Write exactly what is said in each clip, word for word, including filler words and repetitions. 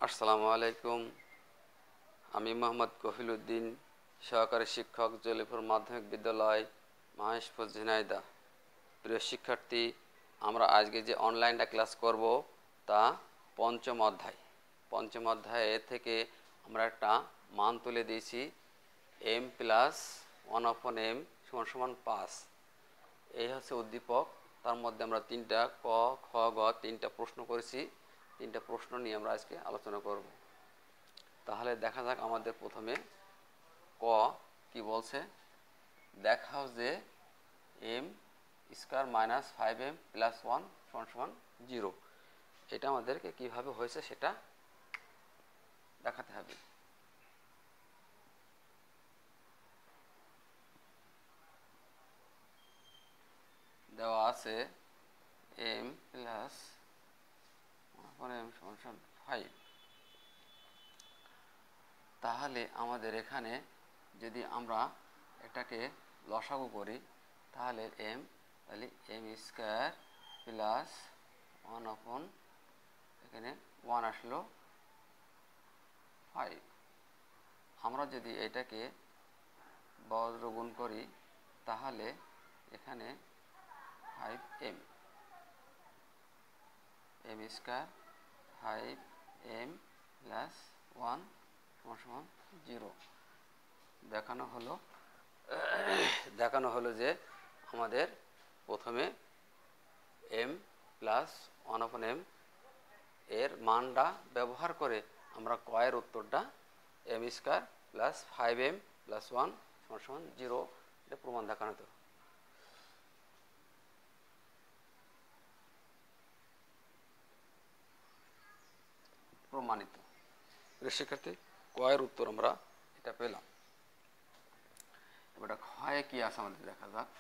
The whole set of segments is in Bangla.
আসসালামু আলাইকুম। আমি মোহাম্মদ কফিল উদ্দিন, সহকারী শিক্ষক, জলিপুর মাধ্যমিক বিদ্যালয়, মহেশপুর, ঝিনাইদহ। প্রিয় শিক্ষার্থী, আমরা আজকে যে অনলাইনটা ক্লাস করব তা পঞ্চম অধ্যায়। পঞ্চম অধ্যায়ে থেকে আমরা একটা মান তুলে দিয়েছি, M plus one upon M সমান সমান পাঁচ। এই হচ্ছে উদ্দীপক। তার মধ্যে আমরা তিনটা ক, খ, গ তিনটা প্রশ্ন করেছি। তিনটা প্রশ্ন নিয়ে আমরা আজকে আলোচনা করব। তাহলে দেখা যাক আমাদের প্রথমে ক কি বলছে। দেখাও যে M square minus five M plus one সমান সমান জিরো। এটা আমাদেরকে কিভাবে হয়েছে সেটা দেখাতে হবে। দেওয়া আছে এম প্লাস এম সমান সমান ফাইভ। তাহলে আমাদের এখানে যদি আমরা এটাকে লসাগু করি তাহলে এম তাহলে M square plus one upon এখানে ওয়ান আসলো ফাইভ। আমরা যদি এটাকে বজ্র গুণ করি তাহলে এখানে five M M square five M plus one সমান জিরো। দেখানো হলো দেখানো হলো যে আমাদের প্রথমে M plus one upon M এর মানটা ব্যবহার করে আমরা কয়ের উত্তরটা M square plus five M plus one সমান সমান জিরো এটা প্রমাণ দেখানো তো। প্রমাণিত। শিক্ষার্থী, কয়ের উত্তর আমরা এটা পেলাম। এবার ক্ষয়ে কি আছে আমাদের দেখা যাক।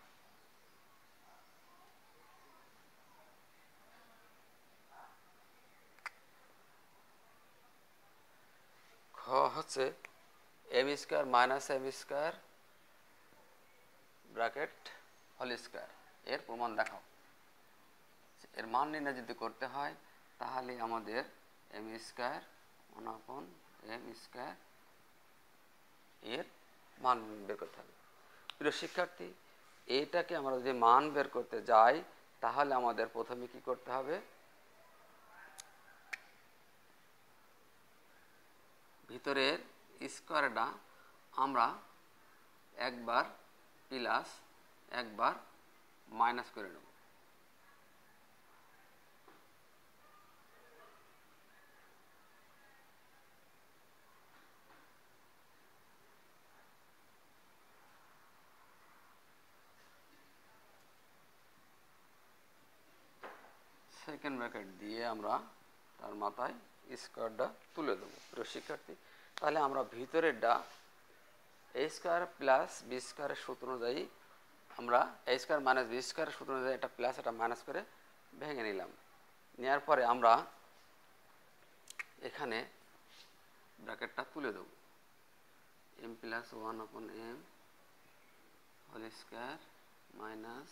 খ হচ্ছে M square minus M square bracket whole square এর প্রমাণ দেখাও। এর মান নির্ণয় যদি করতে হয় তাহলে আমাদের M square one upon M square এর মান বের করতে হবে। প্রিয় শিক্ষার্থী, এইটাকে আমরা যদি মান বের করতে যাই তাহলে আমাদের প্রথমে কি করতে হবে, ভিতরের স্কোয়ারটা আমরা একবার প্লাস একবার মাইনাস করে নেব। সেকেন্ড ব্র্যাকেট দিয়ে আমরা তার মাথায় স্কোয়ারটা তুলে দেবো। প্রিয় শিক্ষার্থী, তাহলে আমরা ভিতরেরটা এ স্কোয়ার প্লাস বি স্কোয়ারের সূত্র অনুযায়ী আমরা এ স্কোয়ার মাইনাস বি স্কোয়ারের সূত্র অনুযায়ী এটা প্লাস এটা মাইনাস করে ভেঙে নিলাম। নেওয়ার পরে আমরা এখানে ব্র্যাকেটটা তুলে দেব। M plus one upon M whole square minus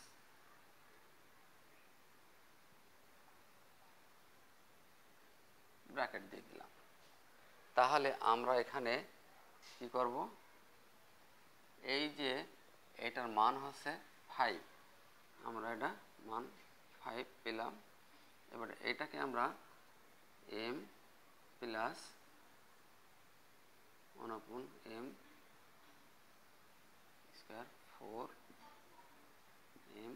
bracket দিয়ে দিলাম। তাহলে আমরা এখানে কি করব, এই যে এটার মান হচ্ছে ফাইভ, আমরা এটা মান ফাইভ পেলাম। এবার এটাকে আমরা M plus one upon M square four M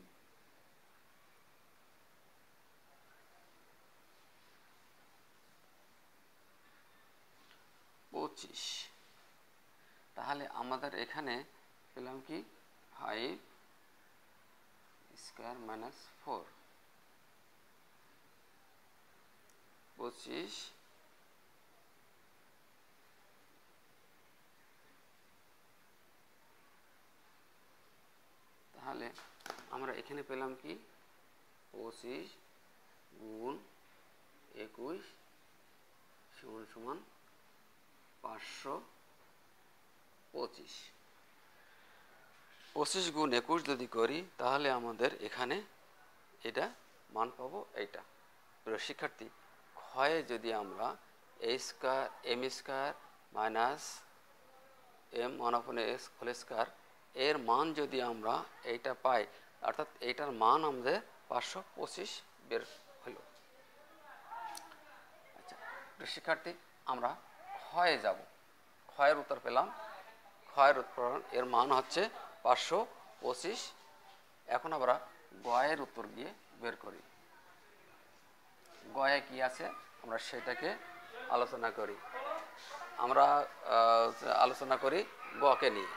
পঁচিশ। তাহলে আমাদের এখানে পেলাম কি ফাইভ স্কোয়ার মাইনাস ফোর পঁচিশ তাহলে আমরা এখানে পেলাম কি পঁচিশ গুণ একুশ সমান সমান পাঁচশো পঁচিশ। পঁচিশ গুণ একুশ যদি করি তাহলে আমাদের এখানে এটা মান পাবো এইটা। প্রিয় শিক্ষার্থী, ক্ষয়ে যদি আমরা A square M square minus M one upon X whole square এর মান যদি আমরা এইটা পাই, অর্থাৎ এইটার মান আমাদের পাঁচশো পঁচিশ বের হলো। আচ্ছা শিক্ষার্থী, আমরা ক্ষয়ে যাব। ক্ষয়ের উত্তর পেলাম, ক্ষয়ের উত্তর এর মান হচ্ছে পাঁচশো পঁচিশ। এখন আমরা গয়ের উত্তর গিয়ে বের করি। গয়ে কি আছে আমরা সেটাকে আলোচনা করি। আমরা আলোচনা করি গকে নিয়ে।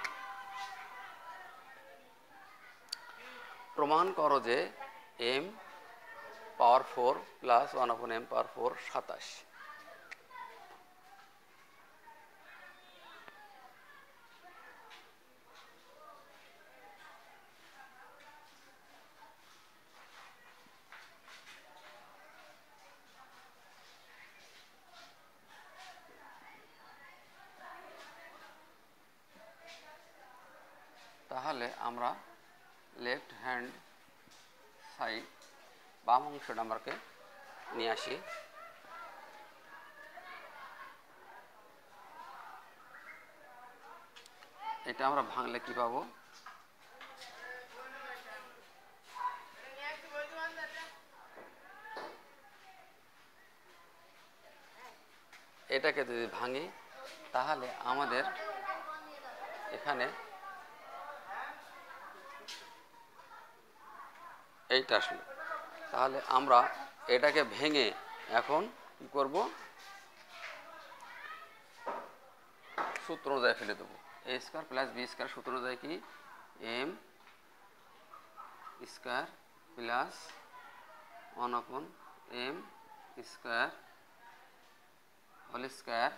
প্রমাণ করো যে M power four plus one upon M power four সাতাশ। তাহলে আমরা লেফট হ্যান্ড সাইড বাম অংশটা আমাকে নিয়ে আসি। এটা আমরা ভাঙলে কি পাবো? এটাকে যদি ভাঙি তাহলে আমাদের এখানে এইটা আসলো। তাহলে আমরা এটাকে ভেঙে এখন কি করব? সূত্র অনুযায়ী ফেলে দেবো। A square plus b square সূত্র অনুযায়ী কি? M square plus one upon M square whole square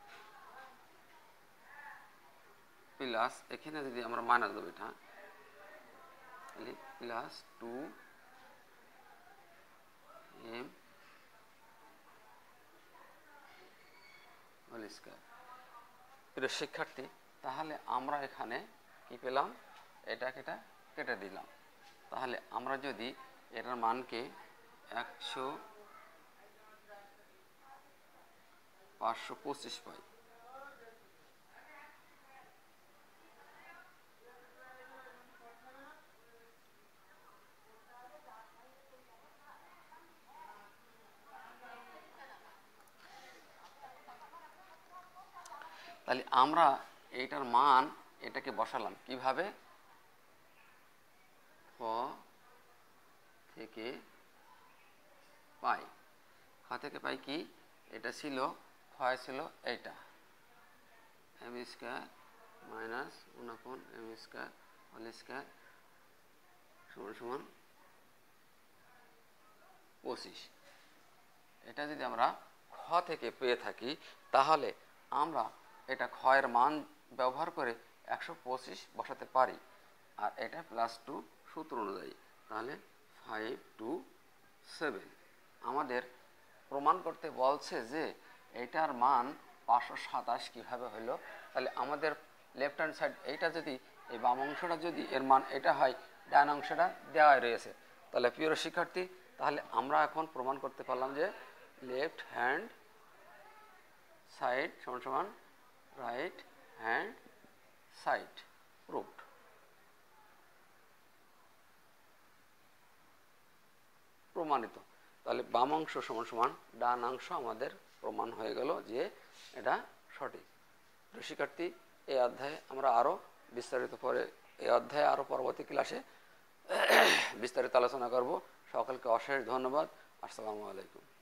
plus এখানে যদি আমরা মাইনাস দেবো এটা plus two m whole square. প্রিয় শিক্ষার্থী, তাহলে আমরা এখানে কি পেলাম? এটাকে এটা কেটে দিলাম। তাহলে আমরা যদি এটার মানকে একশো পাঁচশো পঁচিশ পাই, তাহলে আমরা এইটার মান এটাকে বসালাম কিভাবে? খ থেকে পাই। খ থেকে পাই কি? এটা ছিল ক্ষয় ছিল এইটা m square minus one upon M square whole square সমান সমান পঁচিশ। এটা যদি আমরা খ থেকে পেয়ে থাকি তাহলে আমরা এটা ক্ষয়ের মান ব্যবহার করে একশো পঁচিশ বসাতে পারি। আর এটা প্লাস টু সূত্র অনুযায়ী তাহলে ফাইভ টু সেভেন। আমাদের প্রমাণ করতে বলছে যে এইটার মান পাঁচশো সাতাশ কীভাবে হলো। তাহলে আমাদের লেফট হ্যান্ড সাইড এইটা যদি এই বাম অংশটা যদি এর মান এটা হয়, ডান অংশটা দেওয়াই রয়েছে। তাহলে প্রিয় শিক্ষার্থী, তাহলে আমরা এখন প্রমাণ করতে পারলাম যে লেফট হ্যান্ড সাইড সমান সমান রাইট হ্যান্ড সাইড প্রুভড। প্রমাণিত। তাহলে বাম অংশ সমান সমান ডান অংশ আমাদের প্রমাণ হয়ে গেল যে এটা সঠিক। শিক্ষার্থী, এই অধ্যায়ে আমরা আরও বিস্তারিত পরে এই অধ্যায়ে আরও পরবর্তী ক্লাসে বিস্তারিত আলোচনা করব। সকলকে অশেষ ধন্যবাদ। আসসালামু আলাইকুম।